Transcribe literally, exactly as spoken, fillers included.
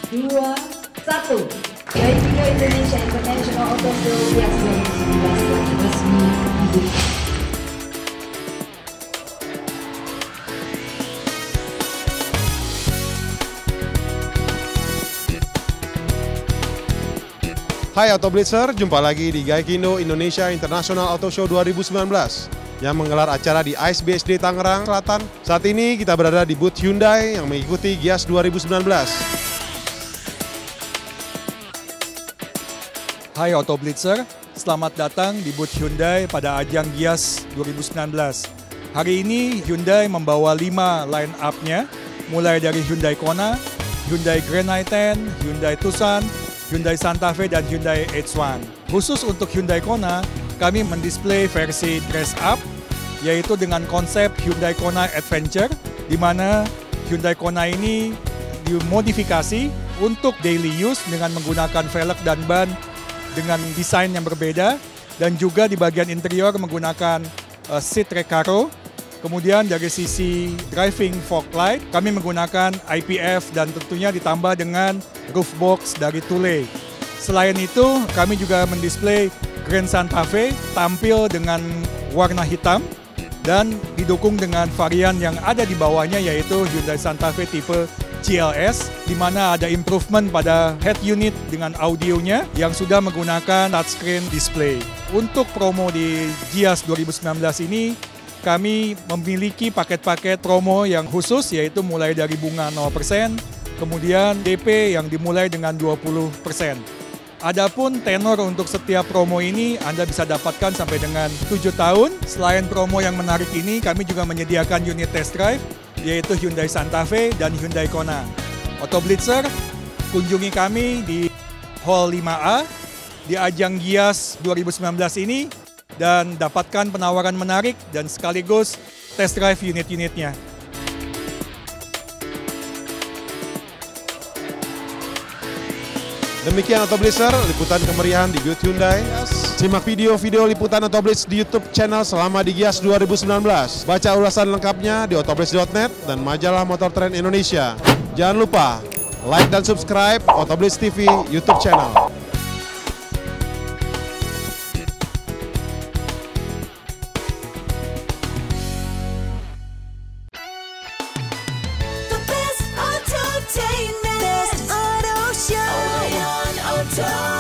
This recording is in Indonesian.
dua, satu. Gaikindo Indonesia International Auto Show Gias dua ribu sembilan belas telah resmi dibuka. Hai Auto Blitzer, jumpa lagi di Gaikindo Indonesia International Auto Show dua ribu sembilan belas yang menggelar acara di I S B S D Tangerang Selatan. Saat ini kita berada di booth Hyundai yang mengikuti Gias dua ribu sembilan belas. Hai Auto Blitzer, selamat datang di booth Hyundai pada ajang Gias dua ribu sembilan belas. Hari ini Hyundai membawa lima line up-nya, mulai dari Hyundai Kona, Hyundai Grand i sepuluh, Hyundai Tucson, Hyundai Santa Fe, dan Hyundai H satu. Khusus untuk Hyundai Kona, kami mendisplay versi dress up, yaitu dengan konsep Hyundai Kona Adventure, di mana Hyundai Kona ini dimodifikasi untuk daily use dengan menggunakan velg dan ban dengan desain yang berbeda, dan juga di bagian interior menggunakan uh, seat recaro. Kemudian dari sisi driving fog light, kami menggunakan I P F dan tentunya ditambah dengan roof box dari Thule. Selain itu, kami juga mendisplay Grand Santa Fe tampil dengan warna hitam dan didukung dengan varian yang ada di bawahnya, yaitu Hyundai Santa Fe tipe G L S, di mana ada improvement pada head unit dengan audionya yang sudah menggunakan touchscreen display. Untuk promo di Gias dua ribu sembilan belas ini, kami memiliki paket-paket promo yang khusus, yaitu mulai dari bunga nol persen, kemudian D P yang dimulai dengan dua puluh persen. Adapun tenor untuk setiap promo ini Anda bisa dapatkan sampai dengan tujuh tahun. Selain promo yang menarik ini, kami juga menyediakan unit test drive, yaitu Hyundai Santa Fe dan Hyundai Kona. Auto Blitzer, kunjungi kami di Hall lima A di ajang Gias dua ribu sembilan belas ini dan dapatkan penawaran menarik dan sekaligus test drive unit-unitnya. Demikian Auto Blitzer, liputan kemeriahan di booth Hyundai. Simak video-video liputan Auto Blitz di YouTube channel selama di Gias dua ribu sembilan belas. Baca ulasan lengkapnya di autoblitz dot net dan majalah Motor Trend Indonesia. Jangan lupa like dan subscribe Auto Blitz T V YouTube channel. The best entertainment, best auto show, only on Auto.